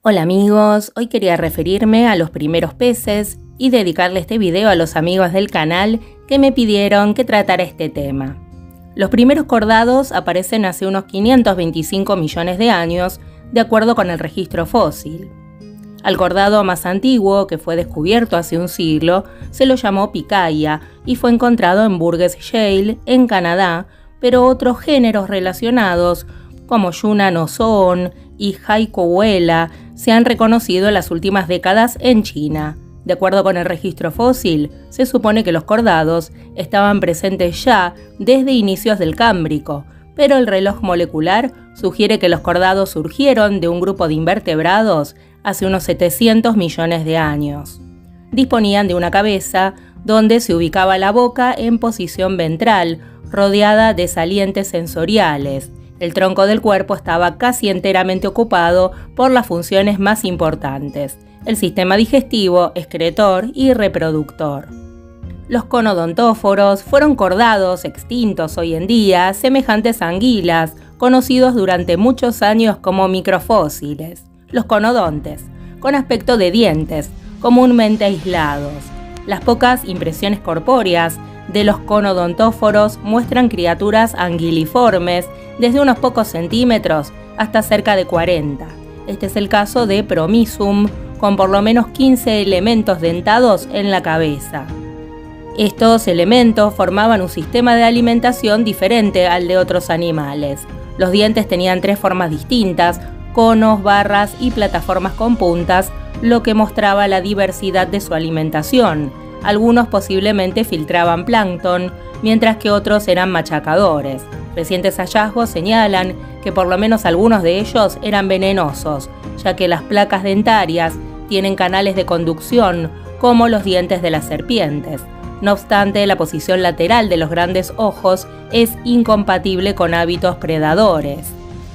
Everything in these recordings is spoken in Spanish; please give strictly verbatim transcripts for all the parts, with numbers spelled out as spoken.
Hola amigos, hoy quería referirme a los primeros peces y dedicarle este video a los amigos del canal que me pidieron que tratara este tema. Los primeros cordados aparecen hace unos quinientos veinticinco millones de años, de acuerdo con el registro fósil. Al cordado más antiguo, que fue descubierto hace un siglo, se lo llamó Pikaia y fue encontrado en Burgess Shale, en Canadá, pero otros géneros relacionados, como Yuna no Zoon y Haikouella, se han reconocido en las últimas décadas en China. De acuerdo con el registro fósil, se supone que los cordados estaban presentes ya desde inicios del Cámbrico, pero el reloj molecular sugiere que los cordados surgieron de un grupo de invertebrados hace unos setecientos millones de años. Disponían de una cabeza donde se ubicaba la boca en posición ventral, rodeada de salientes sensoriales. El tronco del cuerpo estaba casi enteramente ocupado por las funciones más importantes: el sistema digestivo, excretor y reproductor. Los conodontóforos fueron cordados extintos hoy en día, semejantes a anguilas, conocidos durante muchos años como microfósiles. Los conodontes, con aspecto de dientes, comúnmente aislados. Las pocas impresiones corpóreas de los conodontóforos muestran criaturas anguiliformes desde unos pocos centímetros hasta cerca de cuarenta. Este es el caso de Promissum, con por lo menos quince elementos dentados en la cabeza. Estos elementos formaban un sistema de alimentación diferente al de otros animales. Los dientes tenían tres formas distintas: conos, barras y plataformas con puntas, lo que mostraba la diversidad de su alimentación. Algunos posiblemente filtraban plancton, mientras que otros eran machacadores. Recientes hallazgos señalan que por lo menos algunos de ellos eran venenosos, ya que las placas dentarias tienen canales de conducción, como los dientes de las serpientes. No obstante, la posición lateral de los grandes ojos es incompatible con hábitos predadores.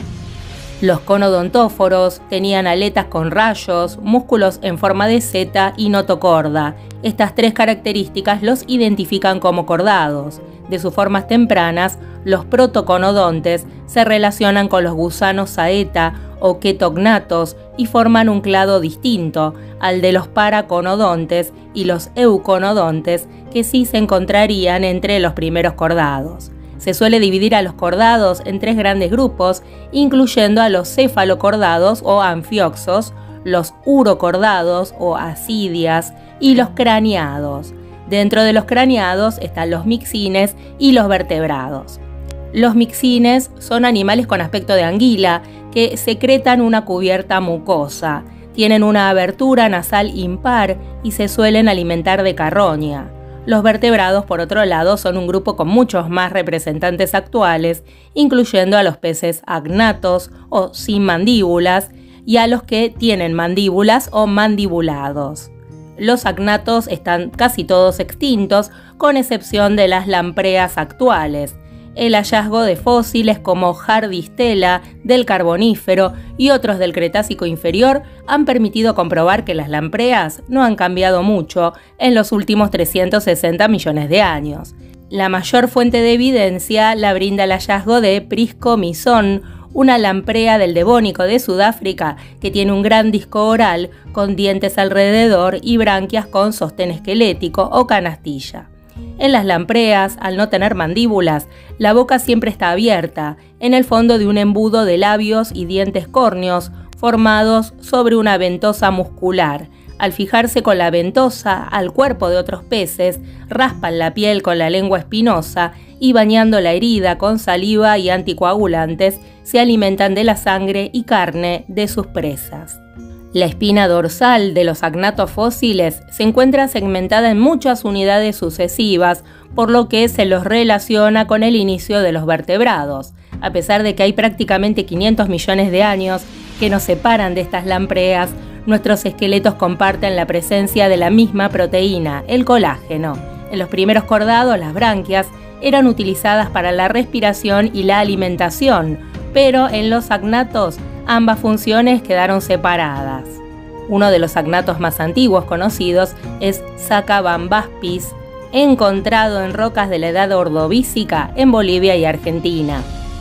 Los conodontóforos tenían aletas con rayos, músculos en forma de seta y notocorda. Estas tres características los identifican como cordados. De sus formas tempranas, los protoconodontes se relacionan con los gusanos saeta o ketognatos y forman un clado distinto al de los paraconodontes y los euconodontes, que sí se encontrarían entre los primeros cordados. Se suele dividir a los cordados en tres grandes grupos, incluyendo a los cefalocordados o anfioxos, los urocordados o asidias y los craneados. Dentro de los craneados están los mixines y los vertebrados. Los mixines son animales con aspecto de anguila que secretan una cubierta mucosa. Tienen una abertura nasal impar y se suelen alimentar de carroña. Los vertebrados, por otro lado, son un grupo con muchos más representantes actuales, incluyendo a los peces agnatos o sin mandíbulas y a los que tienen mandíbulas o mandibulados. Los agnatos están casi todos extintos, con excepción de las lampreas actuales. El hallazgo de fósiles como Hardistela del Carbonífero y otros del Cretácico inferior han permitido comprobar que las lampreas no han cambiado mucho en los últimos trescientos sesenta millones de años. La mayor fuente de evidencia la brinda el hallazgo de Priscomyzon, una lamprea del Devónico de Sudáfrica que tiene un gran disco oral con dientes alrededor y branquias con sostén esquelético o canastilla. En las lampreas, al no tener mandíbulas, la boca siempre está abierta, en el fondo de un embudo de labios y dientes córneos formados sobre una ventosa muscular. Al fijarse con la ventosa al cuerpo de otros peces, raspan la piel con la lengua espinosa y, bañando la herida con saliva y anticoagulantes, se alimentan de la sangre y carne de sus presas. La espina dorsal de los agnatos fósiles se encuentra segmentada en muchas unidades sucesivas, por lo que se los relaciona con el inicio de los vertebrados. A pesar de que hay prácticamente quinientos millones de años que nos separan de estas lampreas, nuestros esqueletos comparten la presencia de la misma proteína, el colágeno. En los primeros cordados, las branquias eran utilizadas para la respiración y la alimentación, pero en los agnatos ambas funciones quedaron separadas. Uno de los agnatos más antiguos conocidos es Sacabambaspis, encontrado en rocas de la edad ordovícica en Bolivia y Argentina.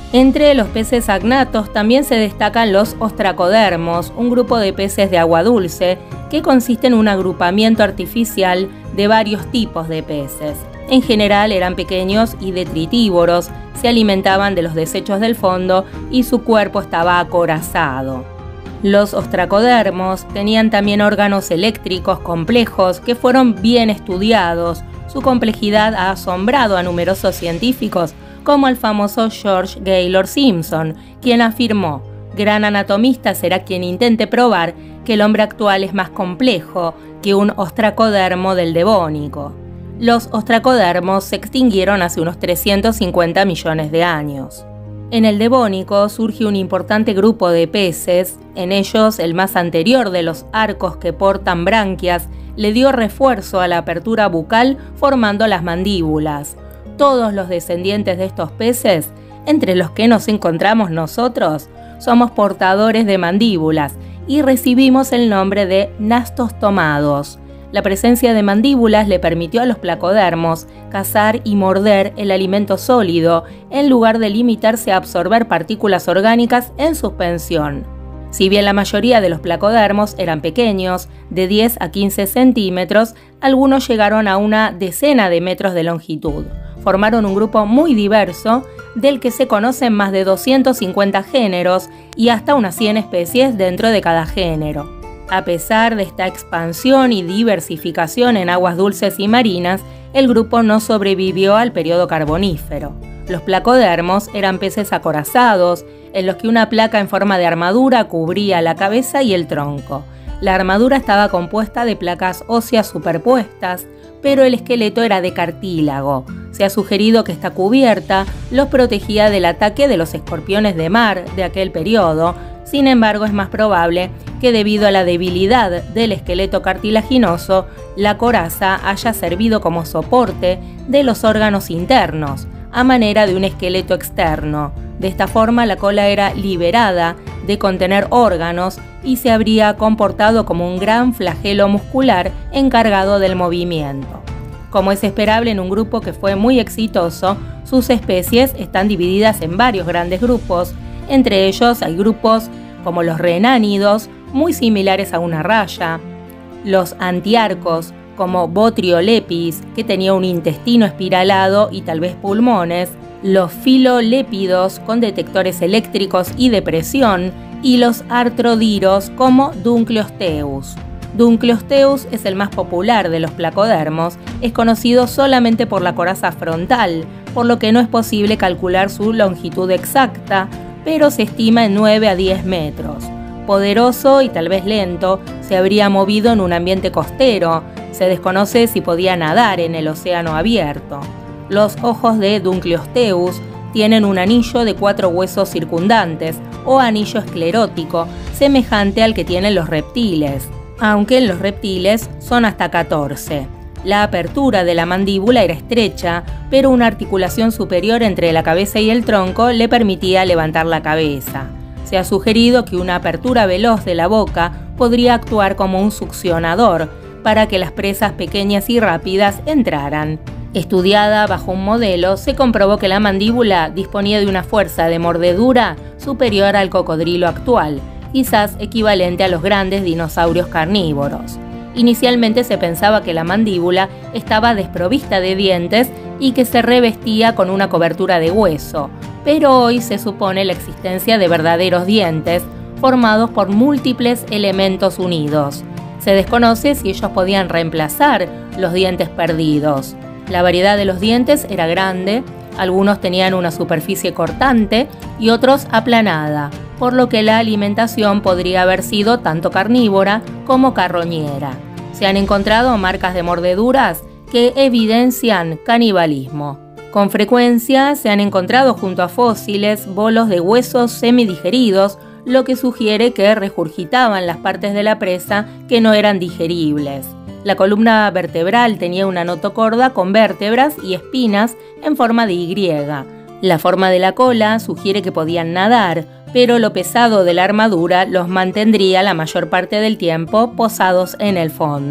Entre los peces agnatos también se destacan los ostracodermos, un grupo de peces de agua dulce que consiste en un agrupamiento artificial de varios tipos de peces. En general eran pequeños y detritívoros, se alimentaban de los desechos del fondo y su cuerpo estaba acorazado. Los ostracodermos tenían también órganos eléctricos complejos que fueron bien estudiados. Su complejidad ha asombrado a numerosos científicos, como el famoso George Gaylord Simpson, quien afirmó: gran anatomista será quien intente probar que el hombre actual es más complejo que un ostracodermo del Devónico. Los ostracodermos se extinguieron hace unos trescientos cincuenta millones de años. En el Devónico surge un importante grupo de peces, en ellos el más anterior de los arcos que portan branquias le dio refuerzo a la apertura bucal formando las mandíbulas. Todos los descendientes de estos peces, entre los que nos encontramos nosotros, somos portadores de mandíbulas y recibimos el nombre de nastostomados. La presencia de mandíbulas le permitió a los placodermos cazar y morder el alimento sólido en lugar de limitarse a absorber partículas orgánicas en suspensión. Si bien la mayoría de los placodermos eran pequeños, de diez a quince centímetros, algunos llegaron a una decena de metros de longitud. Formaron un grupo muy diverso, del que se conocen más de doscientos cincuenta géneros y hasta unas cien especies dentro de cada género. A pesar de esta expansión y diversificación en aguas dulces y marinas, el grupo no sobrevivió al periodo carbonífero. Los placodermos eran peces acorazados, en los que una placa en forma de armadura cubría la cabeza y el tronco. La armadura estaba compuesta de placas óseas superpuestas, pero el esqueleto era de cartílago. Se ha sugerido que esta cubierta los protegía del ataque de los escorpiones de mar de aquel periodo. Sin embargo, es más probable que debido a la debilidad del esqueleto cartilaginoso, la coraza haya servido como soporte de los órganos internos, a manera de un esqueleto externo. De esta forma, la cola era liberada de contener órganos y se habría comportado como un gran flagelo muscular encargado del movimiento. Como es esperable en un grupo que fue muy exitoso, sus especies están divididas en varios grandes grupos. Entre ellos hay grupos como los renánidos, muy similares a una raya, los antiarcos, como Botriolepis, que tenía un intestino espiralado y tal vez pulmones, los filolépidos, con detectores eléctricos y de presión, y los artrodiros, como Dunkleosteus. Dunkleosteus es el más popular de los placodermos, es conocido solamente por la coraza frontal, por lo que no es posible calcular su longitud exacta, pero se estima en nueve a diez metros. Poderoso y tal vez lento, se habría movido en un ambiente costero. Se desconoce si podía nadar en el océano abierto. Los ojos de Dunkleosteus tienen un anillo de cuatro huesos circundantes, o anillo esclerótico, semejante al que tienen los reptiles, aunque en los reptiles son hasta catorce. La apertura de la mandíbula era estrecha, pero una articulación superior entre la cabeza y el tronco le permitía levantar la cabeza. Se ha sugerido que una apertura veloz de la boca podría actuar como un succionador para que las presas pequeñas y rápidas entraran. Estudiada bajo un modelo, se comprobó que la mandíbula disponía de una fuerza de mordedura superior al cocodrilo actual, quizás equivalente a los grandes dinosaurios carnívoros. Inicialmente se pensaba que la mandíbula estaba desprovista de dientes y que se revestía con una cobertura de hueso, pero hoy se supone la existencia de verdaderos dientes formados por múltiples elementos unidos. Se desconoce si ellos podían reemplazar los dientes perdidos. La variedad de los dientes era grande, algunos tenían una superficie cortante y otros aplanada, por lo que la alimentación podría haber sido tanto carnívora como carroñera. Se han encontrado marcas de mordeduras que evidencian canibalismo. Con frecuencia se han encontrado junto a fósiles bolos de huesos semidigeridos, lo que sugiere que regurgitaban las partes de la presa que no eran digeribles. La columna vertebral tenía una notocorda con vértebras y espinas en forma de Y. La forma de la cola sugiere que podían nadar, pero lo pesado de la armadura los mantendría la mayor parte del tiempo posados en el fondo.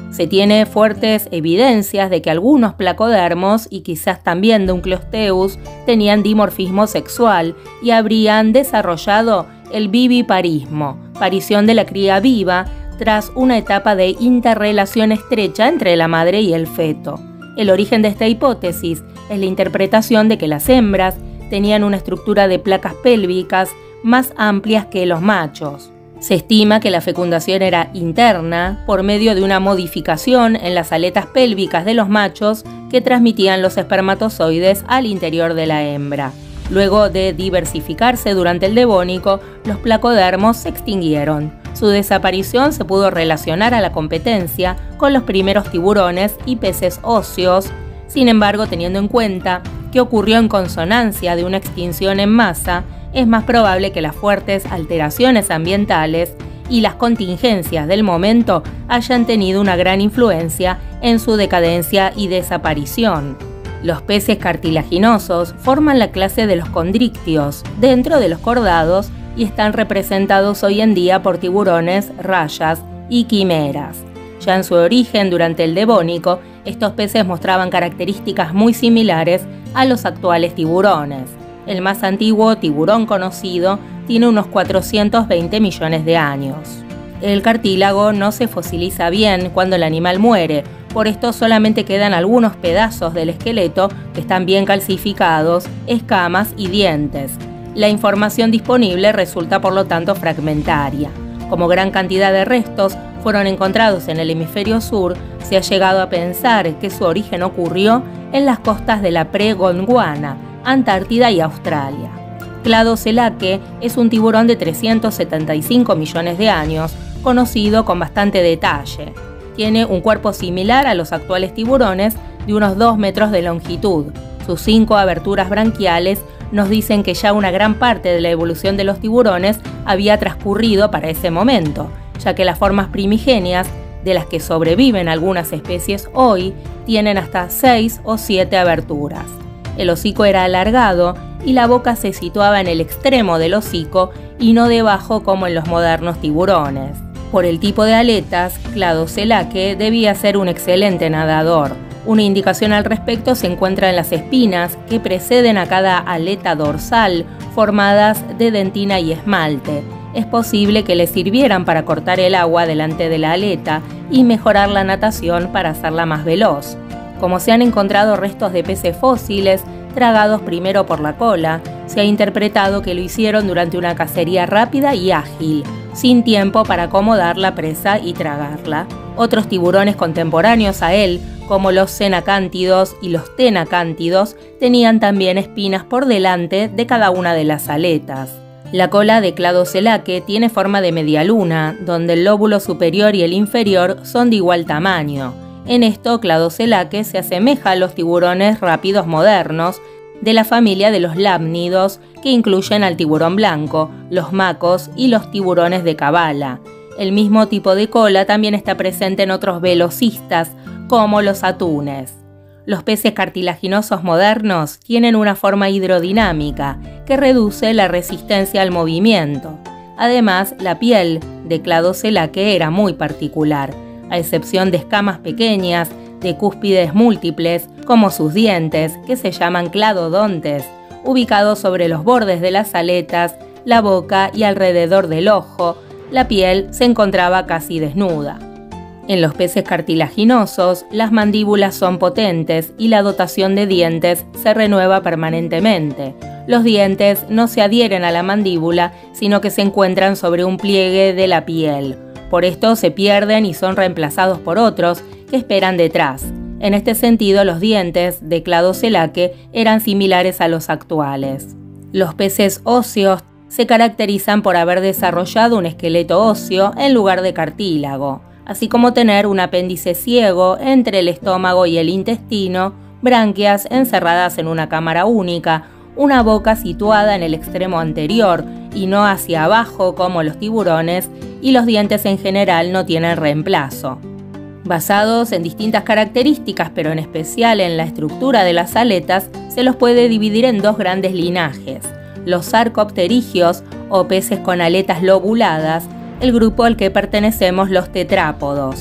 Se tiene fuertes evidencias de que algunos placodermos y quizás también Dunkleosteus tenían dimorfismo sexual y habrían desarrollado el viviparismo, parición de la cría viva, tras una etapa de interrelación estrecha entre la madre y el feto. El origen de esta hipótesis es la interpretación de que las hembras tenían una estructura de placas pélvicas más amplias que los machos. Se estima que la fecundación era interna por medio de una modificación en las aletas pélvicas de los machos que transmitían los espermatozoides al interior de la hembra. Luego de diversificarse durante el Devónico, los placodermos se extinguieron. Su desaparición se pudo relacionar a la competencia con los primeros tiburones y peces óseos. Sin embargo, teniendo en cuenta que ocurrió en consonancia de una extinción en masa, es más probable que las fuertes alteraciones ambientales y las contingencias del momento hayan tenido una gran influencia en su decadencia y desaparición. Los peces cartilaginosos forman la clase de los condrictios dentro de los cordados y están representados hoy en día por tiburones, rayas y quimeras. Ya en su origen, durante el Devónico, estos peces mostraban características muy similares a los actuales tiburones. El más antiguo tiburón conocido tiene unos cuatrocientos veinte millones de años. El cartílago no se fosiliza bien cuando el animal muere, por esto solamente quedan algunos pedazos del esqueleto que están bien calcificados, escamas y dientes. La información disponible resulta por lo tanto fragmentaria. Como gran cantidad de restos fueron encontrados en el hemisferio sur, se ha llegado a pensar que su origen ocurrió en las costas de la pre-Gondwana, Antártida y Australia. Cladocelaque es un tiburón de trescientos setenta y cinco millones de años, conocido con bastante detalle. Tiene un cuerpo similar a los actuales tiburones, de unos dos metros de longitud. Sus cinco aberturas branquiales nos dicen que ya una gran parte de la evolución de los tiburones había transcurrido para ese momento, ya que las formas primigenias, de las que sobreviven algunas especies hoy, tienen hasta seis o siete aberturas. El hocico era alargado y la boca se situaba en el extremo del hocico y no debajo como en los modernos tiburones. Por el tipo de aletas, Cladocelaque debía ser un excelente nadador. Una indicación al respecto se encuentra en las espinas que preceden a cada aleta dorsal, formadas de dentina y esmalte. Es posible que le sirvieran para cortar el agua delante de la aleta y mejorar la natación para hacerla más veloz. Como se han encontrado restos de peces fósiles tragados primero por la cola, se ha interpretado que lo hicieron durante una cacería rápida y ágil, sin tiempo para acomodar la presa y tragarla. Otros tiburones contemporáneos a él, como los cenacántidos y los tenacántidos, tenían también espinas por delante de cada una de las aletas. La cola de Cladocelaque tiene forma de media luna, donde el lóbulo superior y el inferior son de igual tamaño. En esto, Cladocelaque se asemeja a los tiburones rápidos modernos de la familia de los lámnidos, que incluyen al tiburón blanco, los macos y los tiburones de Cabala. El mismo tipo de cola también está presente en otros velocistas, como los atunes. Los peces cartilaginosos modernos tienen una forma hidrodinámica que reduce la resistencia al movimiento. Además, la piel de Cladocelaque era muy particular, a excepción de escamas pequeñas, de cúspides múltiples, como sus dientes, que se llaman cladodontes, ubicados sobre los bordes de las aletas, la boca y alrededor del ojo. La piel se encontraba casi desnuda. En los peces cartilaginosos, las mandíbulas son potentes y la dotación de dientes se renueva permanentemente. Los dientes no se adhieren a la mandíbula, sino que se encuentran sobre un pliegue de la piel. Por esto se pierden y son reemplazados por otros que esperan detrás. En este sentido, los dientes de Cladocelaque eran similares a los actuales. Los peces óseos se caracterizan por haber desarrollado un esqueleto óseo en lugar de cartílago, así como tener un apéndice ciego entre el estómago y el intestino, branquias encerradas en una cámara única, una boca situada en el extremo anterior y no hacia abajo como los tiburones, y los dientes en general no tienen reemplazo. Basados en distintas características, pero en especial en la estructura de las aletas, se los puede dividir en dos grandes linajes: los sarcopterigios o peces con aletas lobuladas, el grupo al que pertenecemos los tetrápodos.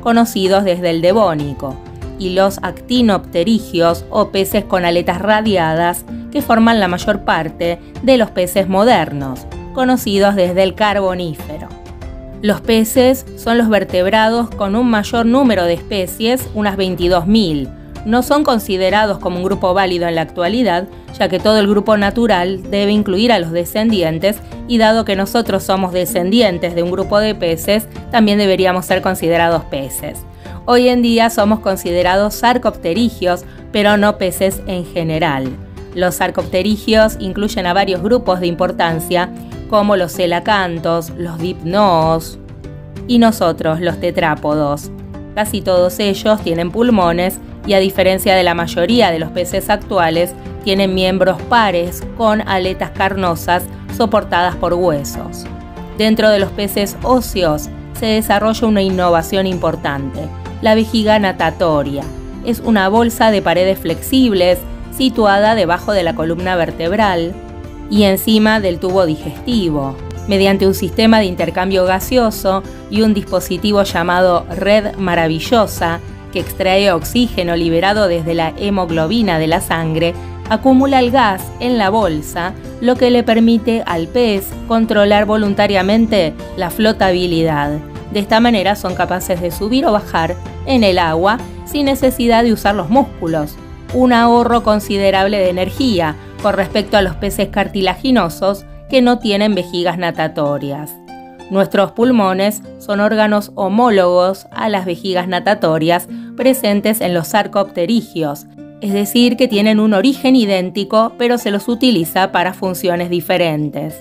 conocidos desde el Devónico, y los actinopterigios o peces con aletas radiadas, que forman la mayor parte de los peces modernos, conocidos desde el Carbonífero. Los peces son los vertebrados con un mayor número de especies, unas veintidós mil. No son considerados como un grupo válido en la actualidad, ya que todo el grupo natural debe incluir a los descendientes, y dado que nosotros somos descendientes de un grupo de peces, también deberíamos ser considerados peces. Hoy en día somos considerados sarcopterigios, pero no peces en general. Los sarcopterigios incluyen a varios grupos de importancia, como los celacantos, los dipnoos y nosotros, los tetrápodos. Casi todos ellos tienen pulmones y, a diferencia de la mayoría de los peces actuales, tienen miembros pares con aletas carnosas soportadas por huesos. Dentro de los peces óseos se desarrolla una innovación importante: la vejiga natatoria. Es una bolsa de paredes flexibles situada debajo de la columna vertebral y encima del tubo digestivo. Mediante un sistema de intercambio gaseoso y un dispositivo llamado red maravillosa, que extrae oxígeno liberado desde la hemoglobina de la sangre, acumula el gas en la bolsa, lo que le permite al pez controlar voluntariamente la flotabilidad. De esta manera son capaces de subir o bajar en el agua sin necesidad de usar los músculos, un ahorro considerable de energía con respecto a los peces cartilaginosos que no tienen vejigas natatorias. Nuestros pulmones son órganos homólogos a las vejigas natatorias presentes en los sarcopterigios, es decir, que tienen un origen idéntico, pero se los utiliza para funciones diferentes.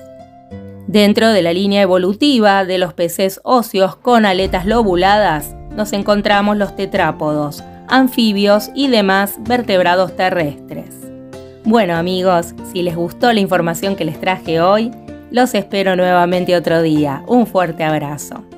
Dentro de la línea evolutiva de los peces óseos con aletas lobuladas, nos encontramos los tetrápodos, anfibios y demás vertebrados terrestres. Bueno amigos, si les gustó la información que les traje hoy, los espero nuevamente otro día. Un fuerte abrazo.